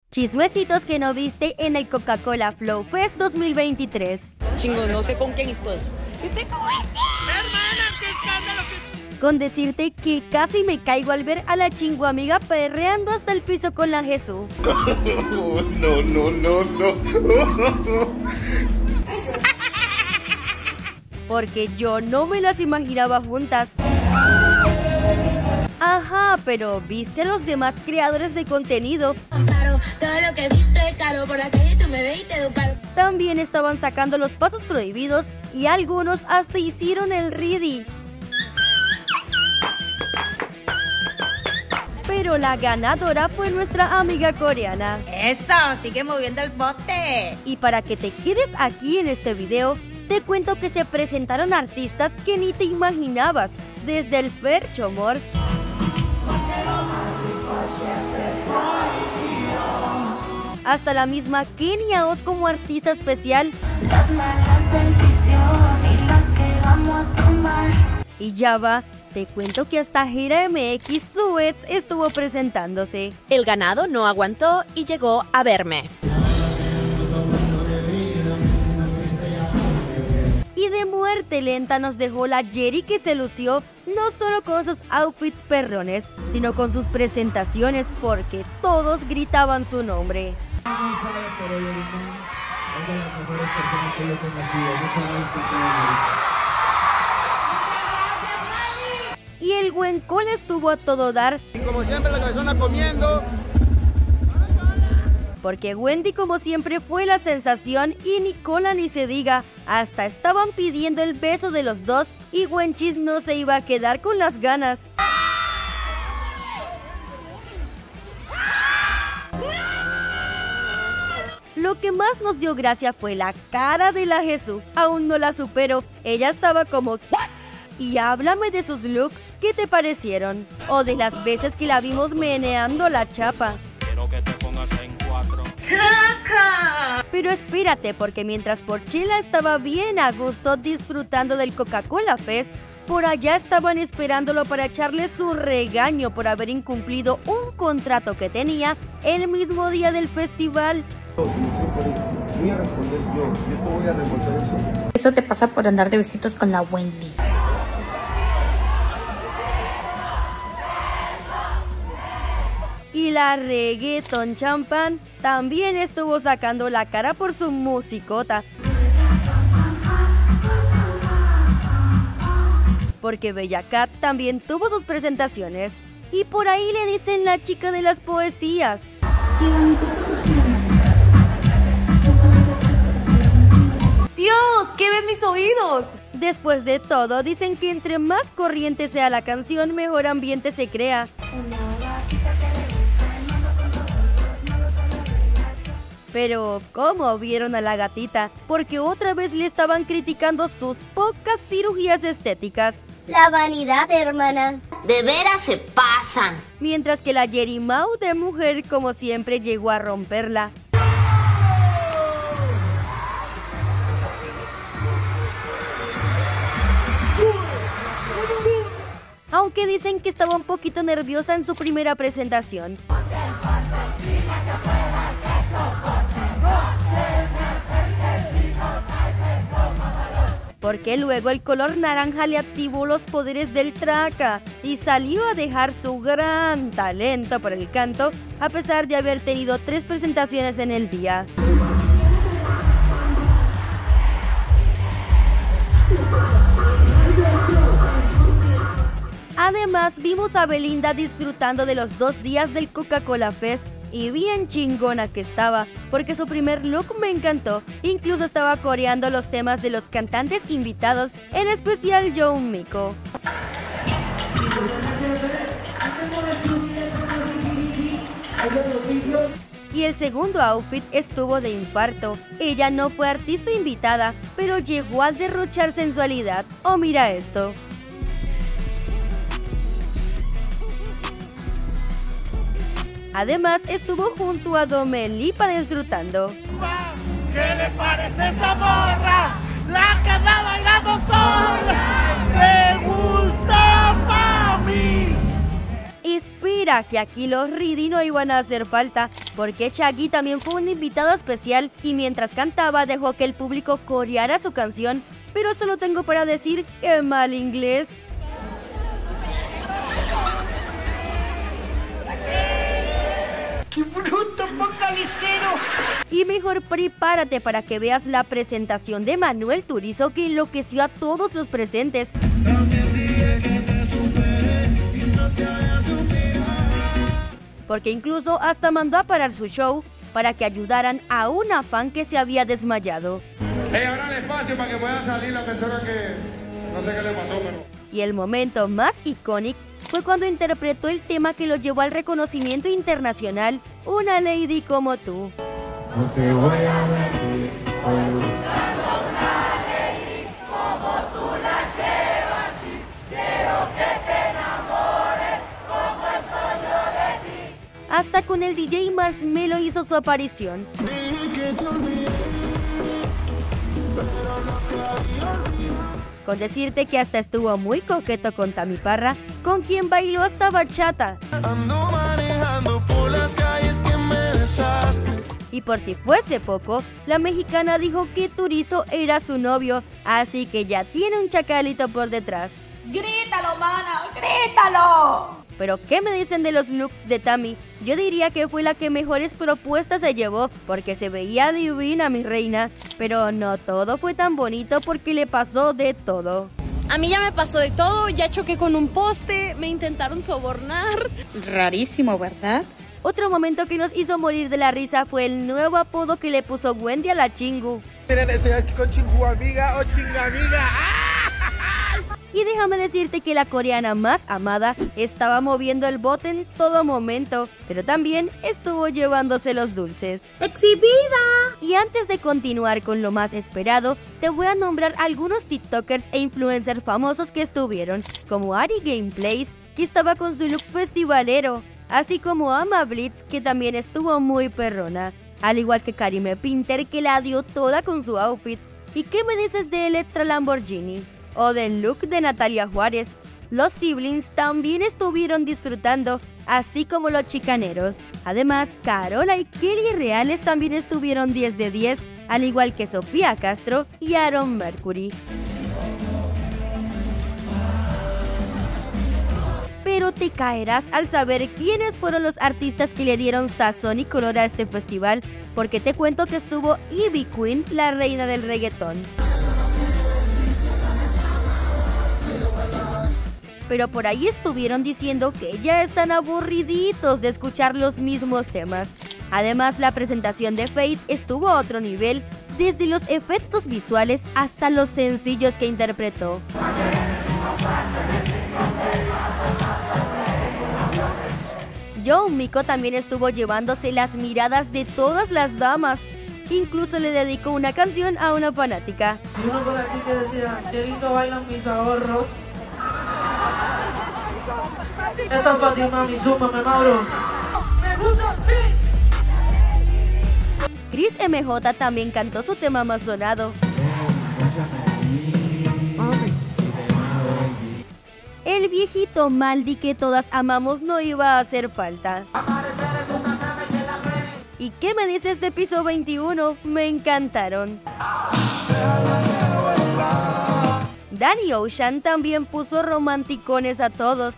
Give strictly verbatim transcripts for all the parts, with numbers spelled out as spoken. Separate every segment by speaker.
Speaker 1: Chismecitos que no viste en el Coca-Cola Flow Fest dos mil veintitrés.
Speaker 2: Chingo, no sé con quién estoy. ¡Estoy con Wendy!
Speaker 3: ¡Hermana, qué escándalo! Qué...
Speaker 1: Con decirte que casi me caigo al ver a la chingo amiga perreando hasta el piso con la Jesús.
Speaker 3: No, no, no, no.
Speaker 1: Porque yo no me las imaginaba juntas. Ajá, pero ¿viste a los demás creadores de contenido?
Speaker 4: Caro, todo lo que viste, caro, por la calle tú me ves y te doy un paro.
Speaker 1: También estaban sacando los pasos prohibidos y algunos hasta hicieron el ready. Pero la ganadora fue nuestra amiga coreana.
Speaker 5: Eso, sigue moviendo el bote.
Speaker 1: Y para que te quedes aquí en este video, te cuento que se presentaron artistas que ni te imaginabas, desde el Fercho, amor, hasta la misma Kenia Oz como artista especial.
Speaker 6: Las malas decisiones las que vamos a tomar.
Speaker 1: Y ya va, te cuento que hasta Gira M X Suets estuvo presentándose.
Speaker 7: El ganado no aguantó y llegó a verme.
Speaker 1: Y de muerte lenta nos dejó la Jerry, que se lució no solo con sus outfits perrones, sino con sus presentaciones, porque todos gritaban su nombre. Y el buen Cole estuvo a todo dar.
Speaker 3: Y como siempre, la cabezona comiendo.
Speaker 1: Porque Wendy, como siempre, fue la sensación y Nicola ni se diga. Hasta estaban pidiendo el beso de los dos y Wenchis no se iba a quedar con las ganas. Lo que más nos dio gracia fue la cara de la Jesús. Aún no la supero. Ella estaba como... Y háblame de sus looks, ¿qué te parecieron? O de las veces que la vimos meneando la chapa.
Speaker 8: Quiero que te pongas en cuatro.
Speaker 1: Pero espérate, porque mientras Porchela estaba bien a gusto disfrutando del Coca-Cola Fest, por allá estaban esperándolo para echarle su regaño por haber incumplido un contrato que tenía el mismo día del festival.
Speaker 3: Voy a responder yo, yo te voy a responder eso.
Speaker 5: Eso te pasa por andar de besitos con la Wendy.
Speaker 1: Y la Reggaeton Champán también estuvo sacando la cara por su musicota. Porque Bella Cat también tuvo sus presentaciones. Y por ahí le dicen la chica de las poesías.
Speaker 7: ¡Dios! ¿Qué ven mis oídos?
Speaker 1: Después de todo, dicen que entre más corriente sea la canción, mejor ambiente se crea. Pero, ¿cómo vieron a la gatita? Porque otra vez le estaban criticando sus pocas cirugías estéticas.
Speaker 9: La vanidad, hermana.
Speaker 5: De veras se pasan.
Speaker 1: Mientras que la Jerry Mau de mujer, como siempre, llegó a romperla. Aunque dicen que estaba un poquito nerviosa en su primera presentación. Porque luego el color naranja le activó los poderes del traca y salió a dejar su gran talento por el canto, a pesar de haber tenido tres presentaciones en el día. Además, vimos a Belinda disfrutando de los dos días del Coca-Cola Fest y bien chingona que estaba, porque su primer look me encantó. Incluso estaba coreando los temas de los cantantes invitados, en especial Young Miko. Y el segundo outfit estuvo de infarto. Ella no fue artista invitada, pero llegó a derrochar sensualidad. Oh, mira esto. Además, estuvo junto a Domelipa disfrutando.
Speaker 3: ¿Qué le parece esa morra? La que anda bailando sola. ¡Me gusta, mami!
Speaker 1: Espera. Mira que aquí los Reedy no iban a hacer falta, porque Shaggy también fue un invitado especial y mientras cantaba dejó que el público coreara su canción, pero solo tengo para decir que mal inglés.
Speaker 3: ¡Qué bruto, focalicero!
Speaker 1: Y mejor prepárate para que veas la presentación de Manuel Turizo, que enloqueció a todos los presentes. Porque incluso hasta mandó a parar su show para que ayudaran a una fan que se había desmayado.
Speaker 10: Hey, ábrale espacio para que pueda salir la persona que no sé qué le pasó, pero...
Speaker 1: Y el momento más icónico fue cuando interpretó el tema que lo llevó al reconocimiento internacional, Una Lady Como Tú.
Speaker 10: No te voy a mentir, estoy
Speaker 3: buscando una lady como tú la quiero así. Quiero que te enamores como estoy yo de ti.
Speaker 1: Hasta con el D J Marshmello hizo su aparición. Con decirte que hasta estuvo muy coqueto con Tami Parra, con quien bailó hasta bachata.
Speaker 3: Ando manejando por las calles que me besaste.
Speaker 1: Y por si fuese poco, la mexicana dijo que Turizo era su novio, así que ya tiene un chacalito por detrás.
Speaker 7: ¡Grítalo, mana! ¡Grítalo!
Speaker 1: Pero ¿qué me dicen de los looks de Tami? Yo diría que fue la que mejores propuestas se llevó, porque se veía divina, mi reina. Pero no todo fue tan bonito porque le pasó de todo.
Speaker 11: A mí ya me pasó de todo, ya choqué con un poste, me intentaron sobornar.
Speaker 5: Rarísimo, ¿verdad?
Speaker 1: Otro momento que nos hizo morir de la risa fue el nuevo apodo que le puso Wendy a la Chingu.
Speaker 3: Miren, estoy aquí con Chingu amiga o Chingamiga.
Speaker 1: Y déjame decirte que la coreana más amada estaba moviendo el bote en todo momento, pero también estuvo llevándose los dulces.
Speaker 7: ¡Exhibida!
Speaker 1: Y antes de continuar con lo más esperado, te voy a nombrar algunos TikTokers e influencers famosos que estuvieron, como Ari Gameplays, que estaba con su look festivalero, así como Ama Blitz, que también estuvo muy perrona, al igual que Karime Pinter, que la dio toda con su outfit. ¿Y qué me dices de Electra Lamborghini? O del look de Natalia Juárez? Los siblings también estuvieron disfrutando, así como los chicaneros. Además, Carola y Kelly Reales también estuvieron diez de diez, al igual que Sofía Castro y Aaron Mercury. Pero te caerás al saber quiénes fueron los artistas que le dieron sazón y color a este festival, porque te cuento que estuvo Ivy Queen, la reina del reggaetón. Pero por ahí estuvieron diciendo que ya están aburriditos de escuchar los mismos temas. Además, la presentación de Fate estuvo a otro nivel, desde los efectos visuales hasta los sencillos que interpretó. Joe Miko también estuvo llevándose las miradas de todas las damas. Incluso le dedicó una canción a una fanática.
Speaker 12: Y uno por aquí que decía, qué lindo bailan mis ahorros. Esta es para ti, mami, súmame, Mauro.
Speaker 3: Me gusta, sí.
Speaker 1: Chris M J también cantó su tema más sonado. El viejito Maldi que todas amamos no iba a hacer falta. ¿Y qué me dices de Piso veintiuno? Me encantaron. Danny Ocean también puso romanticones a todos.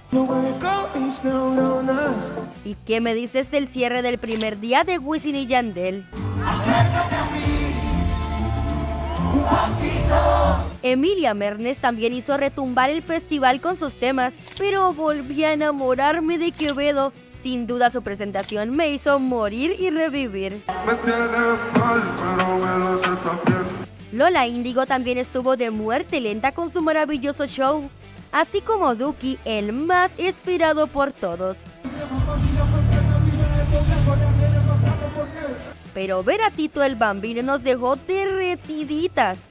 Speaker 1: ¿Y qué me dices del cierre del primer día de Wisin y Yandel? Emilia Mernes también hizo retumbar el festival con sus temas, pero volví a enamorarme de Quevedo. Sin duda su presentación me hizo morir y revivir. Lola Índigo también estuvo de muerte lenta con su maravilloso show, así como Duki, el más esperado por todos. Pero ver a Tito el Bambino nos dejó derretiditas.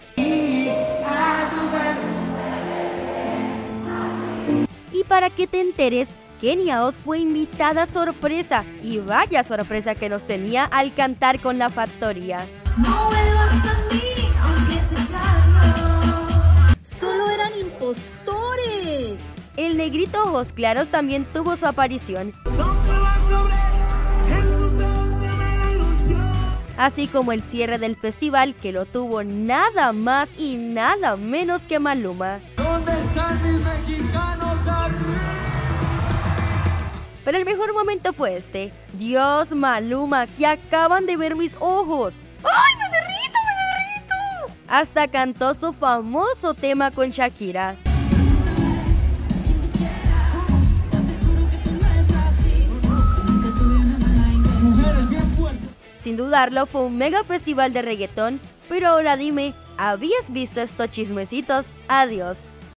Speaker 1: Y para que te enteres, Kenia Oz fue invitada sorpresa, y vaya sorpresa que nos tenía al cantar con La Factoría.
Speaker 6: No vuelvas a mí, aunque te salga.
Speaker 11: Solo eran impostores.
Speaker 1: el negrito ojos claros también tuvo su aparición. Así como el cierre del festival, que lo tuvo nada más y nada menos que Maluma.
Speaker 3: ¿Dónde están mis mexicanos aquí?
Speaker 1: Pero el mejor momento fue este. Dios, Maluma, que acaban de ver mis ojos.
Speaker 11: ¡Ay, me derrito, me derrito!
Speaker 1: Hasta cantó su famoso tema con Shakira. Sin dudarlo, fue un mega festival de reggaetón, pero ahora dime, ¿habías visto estos chismecitos? Adiós.